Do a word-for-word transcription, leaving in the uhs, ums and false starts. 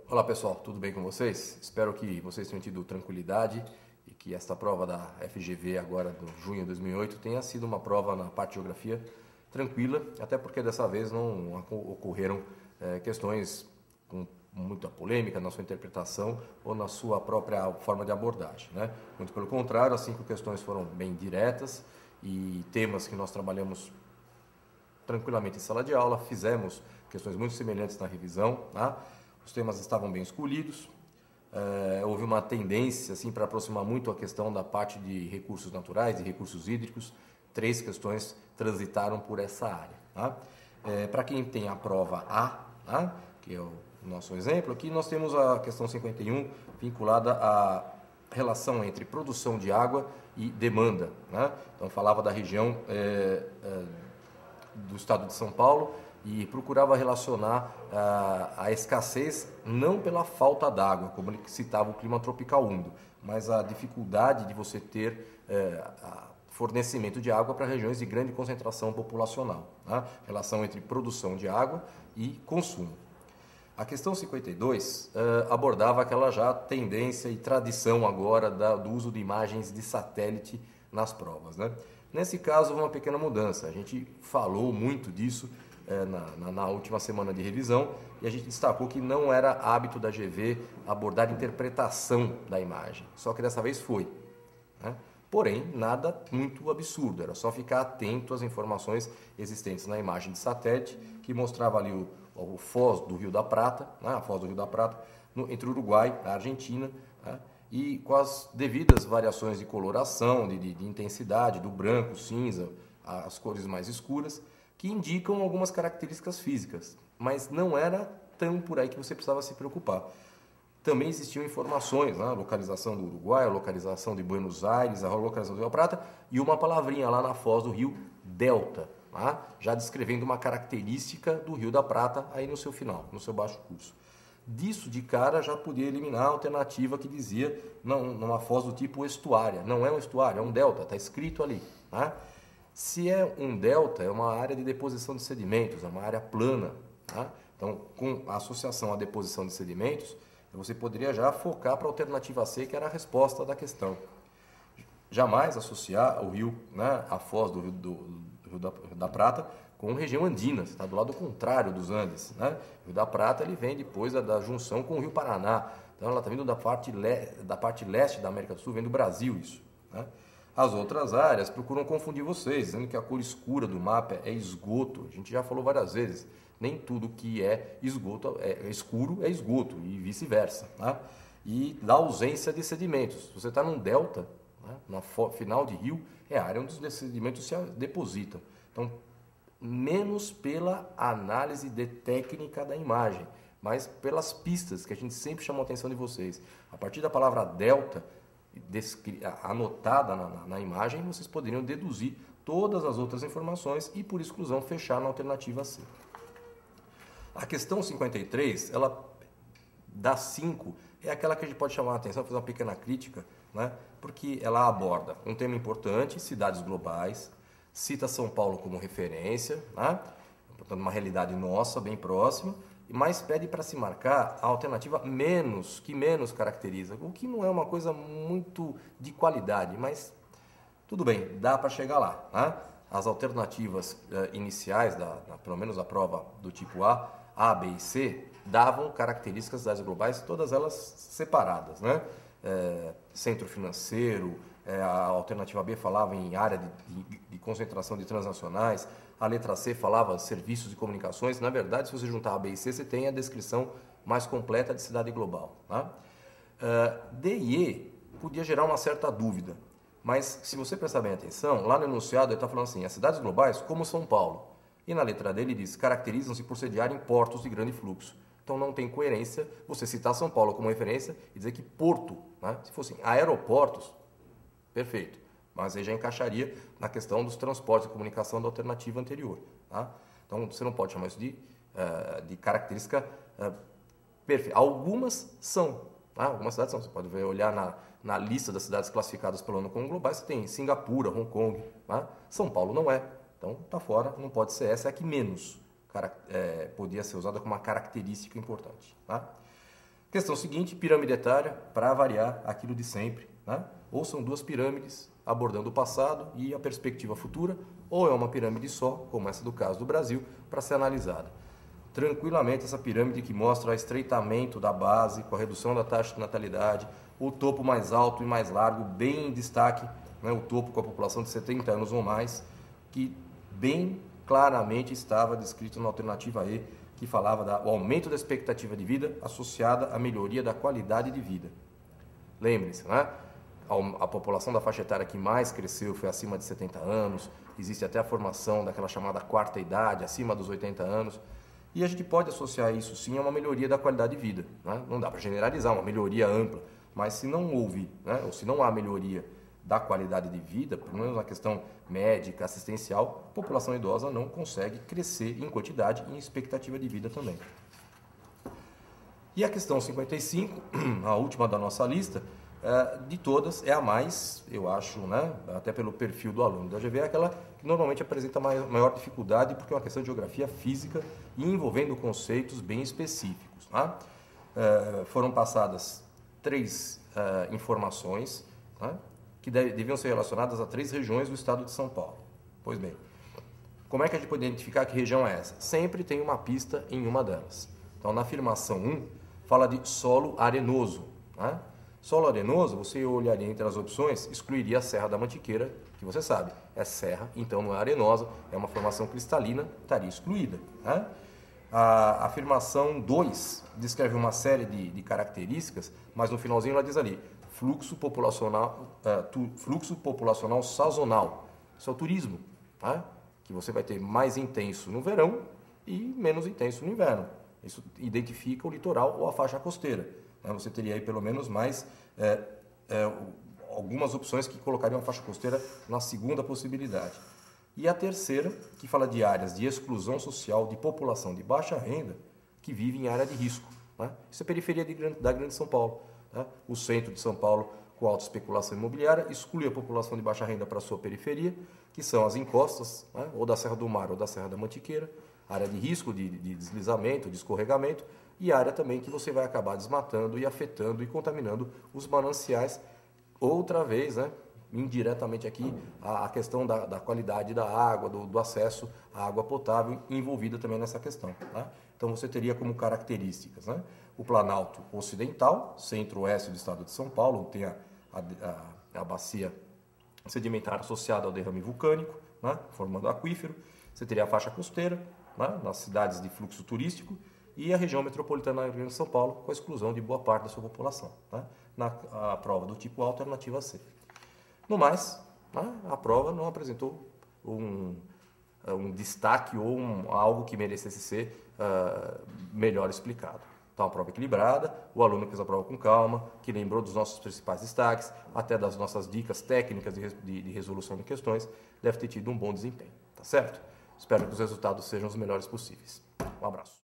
Olá pessoal, tudo bem com vocês? Espero que vocês tenham tido tranquilidade e que esta prova da F G V agora do junho de dois mil e oito tenha sido uma prova na parte de geografia tranquila, até porque dessa vez não ocorreram é, questões com muita polêmica na sua interpretação ou na sua própria forma de abordagem, né? Muito pelo contrário, as cinco questões foram bem diretas e temas que nós trabalhamos tranquilamente em sala de aula, fizemos questões muito semelhantes na revisão, tá? Os temas estavam bem escolhidos, é, houve uma tendência assim, para aproximar muito a questão da parte de recursos naturais e recursos hídricos. Três questões transitaram por essa área. Tá? É, para quem tem a prova A, tá? Que é o nosso exemplo, aqui nós temos a questão cinquenta e um vinculada à relação entre produção de água e demanda. Né? Então falava da região é, é, do estado de São Paulo, e procurava relacionar ah, a escassez não pela falta d'água, como ele citava o clima tropical úmido, mas a dificuldade de você ter eh, fornecimento de água para regiões de grande concentração populacional. Tá? Relação entre produção de água e consumo. A questão cinquenta e dois eh, abordava aquela já tendência e tradição agora da, do uso de imagens de satélite nas provas. Né? Nesse caso, houve uma pequena mudança. A gente falou muito disso É, na, na, na última semana de revisão, e a gente destacou que não era hábito da G V abordar a interpretação da imagem, só que dessa vez foi. Né? Porém, nada muito absurdo, era só ficar atento às informações existentes na imagem de satélite, que mostrava ali o, o foz do Rio da Prata, né? A foz do Rio da Prata, no, entre o Uruguai e a Argentina, né? E com as devidas variações de coloração, de, de, de intensidade, do branco, cinza, as cores mais escuras, que indicam algumas características físicas, mas não era tão por aí que você precisava se preocupar. Também existiam informações, né? A localização do Uruguai, a localização de Buenos Aires, a localização do Rio Prata e uma palavrinha lá na foz do Rio Delta, tá? Já descrevendo uma característica do Rio da Prata aí no seu final, no seu baixo curso. Disso de cara já podia eliminar a alternativa que dizia não, numa foz do tipo estuária. Não é um estuário, é um delta, está escrito ali, tá? Se é um delta, é uma área de deposição de sedimentos, é uma área plana. Tá? Então, com a associação à deposição de sedimentos, você poderia já focar para a alternativa C, que era a resposta da questão. Jamais associar o rio, né, a foz do Rio, do, do rio da, da Prata com região andina, está do lado contrário dos Andes. Né? O Rio da Prata ele vem depois da, da junção com o Rio Paraná. Então, ela está vindo da parte, le, da parte leste da América do Sul, vem do Brasil isso. Né? As outras áreas procuram confundir vocês, dizendo que a cor escura do mapa é esgoto. A gente já falou várias vezes, nem tudo que é esgoto é escuro é esgoto e vice-versa. Tá? E da ausência de sedimentos. Se você está num delta, né, na final de rio, é a área onde os sedimentos se depositam. Então, menos pela análise de técnica da imagem, mas pelas pistas que a gente sempre chamou a atenção de vocês. A partir da palavra delta, anotada na, na, na imagem, vocês poderiam deduzir todas as outras informações e, por exclusão, fechar na alternativa C. A questão cinquenta e três, ela das cinco, é aquela que a gente pode chamar a atenção, fazer uma pequena crítica, né? Porque ela aborda um tema importante, cidades globais, cita São Paulo como referência, né? Portanto, uma realidade nossa, bem próxima, mas pede para se marcar a alternativa menos, que menos caracteriza, o que não é uma coisa muito de qualidade, mas tudo bem, dá para chegar lá. Né? As alternativas eh, iniciais, da, da, pelo menos a prova do tipo A, A, B e C, davam características das cidades globais, todas elas separadas. Né? É, centro financeiro, é, a alternativa B falava em área de, de, de concentração de transnacionais, a letra C falava serviços de comunicações. Na verdade, se você juntar A, B e C, você tem a descrição mais completa de cidade global. Tá? Uh, D e E podia gerar uma certa dúvida, mas se você prestar bem atenção, lá no enunciado ele está falando assim, as cidades globais como São Paulo. E na letra D ele diz, caracterizam-se por sediarem portos de grande fluxo. Então não tem coerência você citar São Paulo como referência e dizer que porto, né? Se fossem aeroportos, perfeito. Mas aí já encaixaria na questão dos transportes e comunicação da alternativa anterior. Tá? Então, você não pode chamar isso de, uh, de característica uh, perfeita. Algumas são. Tá? Algumas cidades são. Você pode ver, olhar na, na lista das cidades classificadas pela ONU como globais, você tem Singapura, Hong Kong. Tá? São Paulo não é. Então, está fora, não pode ser essa, é a que menos cara, é, podia ser usada como uma característica importante. Tá? Questão seguinte, pirâmide etária, para variar aquilo de sempre, né? Ou são duas pirâmides abordando o passado e a perspectiva futura, ou é uma pirâmide só, como essa do caso do Brasil, para ser analisada. Tranquilamente essa pirâmide que mostra o estreitamento da base, com a redução da taxa de natalidade, o topo mais alto e mais largo, bem em destaque, né? O topo com a população de setenta anos ou mais, que bem claramente estava descrito na alternativa E, que falava do aumento da expectativa de vida associada à melhoria da qualidade de vida. Lembre-se, né? A, a população da faixa etária que mais cresceu foi acima de setenta anos, existe até a formação daquela chamada quarta idade, acima dos oitenta anos, e a gente pode associar isso sim a uma melhoria da qualidade de vida, né? Não dá para generalizar, uma melhoria ampla, mas se não houve, né? Ou se não há melhoria da qualidade de vida, pelo menos na questão médica, assistencial, a população idosa não consegue crescer em quantidade e em expectativa de vida também. E a questão cinquenta e cinco, a última da nossa lista, de todas, é a mais, eu acho, né, até pelo perfil do aluno da G V, é aquela que normalmente apresenta maior dificuldade, porque é uma questão de geografia física e envolvendo conceitos bem específicos. Tá? Foram passadas três informações, tá? Que deviam ser relacionadas a três regiões do estado de São Paulo. Pois bem, como é que a gente pode identificar que região é essa? Sempre tem uma pista em uma delas. Então, na afirmação um, fala de solo arenoso. Né? Solo arenoso, você olharia entre as opções, excluiria a Serra da Mantiqueira, que você sabe, é serra, então não é arenosa, é uma formação cristalina, estaria excluída. Né? A afirmação dois descreve uma série de, de características, mas no finalzinho ela diz ali, fluxo populacional, uh, tu, fluxo populacional sazonal. Isso é o turismo, tá? Que você vai ter mais intenso no verão e menos intenso no inverno. Isso identifica o litoral ou a faixa costeira. Né? Você teria aí pelo menos mais é, é, algumas opções que colocariam a faixa costeira na segunda possibilidade. E a terceira, que fala de áreas de exclusão social de população de baixa renda que vive em área de risco. Né? Isso é periferia de, da Grande São Paulo. Né? O centro de São Paulo, com alta especulação imobiliária, exclui a população de baixa renda para a sua periferia, que são as encostas, né? Ou da Serra do Mar ou da Serra da Mantiqueira, área de risco de, de deslizamento, de escorregamento, e área também que você vai acabar desmatando e afetando e contaminando os mananciais. Outra vez, né? Indiretamente aqui, a, a questão da, da qualidade da água, do, do acesso à água potável, envolvida também nessa questão. Né? Então você teria como características, né? O Planalto Ocidental, centro-oeste do estado de São Paulo, tem a, a, a bacia sedimentar associada ao derrame vulcânico, né? Formando aquífero. Você teria a faixa costeira, né? Nas cidades de fluxo turístico, e a região metropolitana do Rio Grande de São Paulo, com a exclusão de boa parte da sua população. Né? Na a prova do tipo alternativa C. No mais, né? A prova não apresentou um, um destaque ou um, algo que merecesse ser uh, melhor explicado. Então, uma prova equilibrada, o aluno fez a prova com calma, que lembrou dos nossos principais destaques, até das nossas dicas técnicas de, de, de resolução de questões, deve ter tido um bom desempenho, tá certo? Espero que os resultados sejam os melhores possíveis. Um abraço.